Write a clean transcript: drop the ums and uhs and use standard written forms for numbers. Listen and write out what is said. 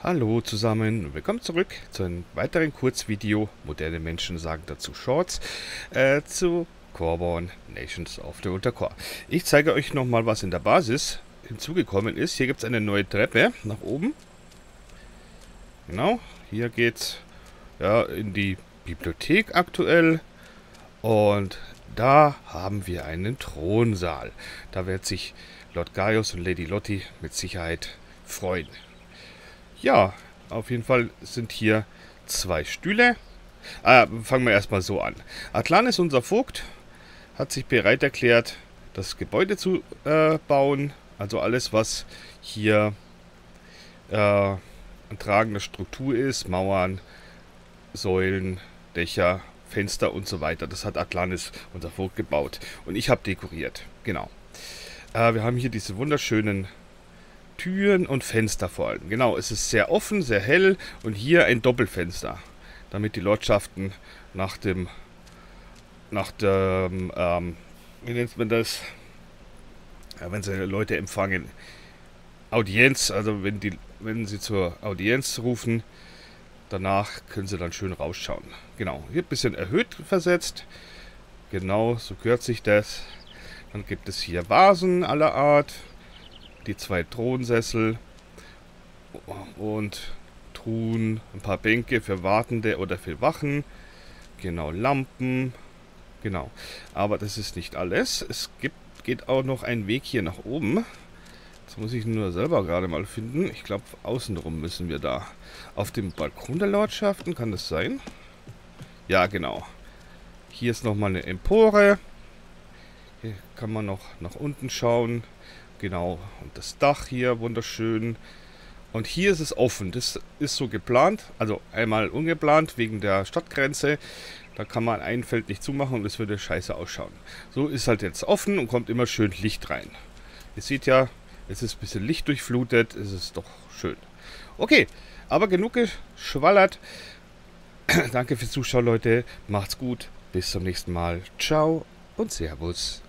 Hallo zusammen, willkommen zurück zu einem weiteren Kurzvideo, moderne Menschen sagen dazu Shorts, zu Corborn Nations of the Untercore. Ich zeige euch nochmal, was in der Basis hinzugekommen ist. Hier gibt es eine neue Treppe nach oben. Genau, hier geht's ja in die Bibliothek aktuell und da haben wir einen Thronsaal. Da wird sich Lord Gaius und Lady Lottie mit Sicherheit freuen. Ja, auf jeden Fall sind hier zwei Stühle. Fangen wir erstmal so an. Atlanis, unser Vogt, hat sich bereit erklärt, das Gebäude zu bauen. Also alles, was hier eine tragende Struktur ist. Mauern, Säulen, Dächer, Fenster und so weiter. Das hat Atlanis, unser Vogt, gebaut. Und ich habe dekoriert. Genau. Wir haben hier diese wunderschönen Türen und Fenster vor allem. Genau, es ist sehr offen, sehr hell und hier ein Doppelfenster, damit die Lordschaften nach dem, wie nennt man das, ja, wenn sie Leute empfangen, Audienz, also wenn sie zur Audienz rufen, danach können sie dann schön rausschauen. Genau, hier ein bisschen erhöht versetzt, genau, so gehört sich das. Dann gibt es hier Vasen aller Art, die zwei Thronsessel und Truhen, ein paar Bänke für Wartende oder für Wachen. Genau, Lampen. Genau. Aber das ist nicht alles. Geht auch noch ein Weg hier nach oben. Das muss ich nur selber gerade mal finden. Ich glaube, außenrum müssen wir da. Auf dem Balkon der Lordschaften, kann das sein? Ja, genau. Hier ist nochmal eine Empore. Hier kann man noch nach unten schauen. Genau, und das Dach hier, wunderschön. Und hier ist es offen, das ist so geplant, also einmal ungeplant wegen der Stadtgrenze. Da kann man ein Feld nicht zumachen und es würde scheiße ausschauen. So ist halt jetzt offen und kommt immer schön Licht rein. Ihr seht ja, es ist ein bisschen lichtdurchflutet, es ist doch schön. Okay, aber genug geschwallert. Danke fürs Zuschauen, Leute. Macht's gut, bis zum nächsten Mal. Ciao und Servus.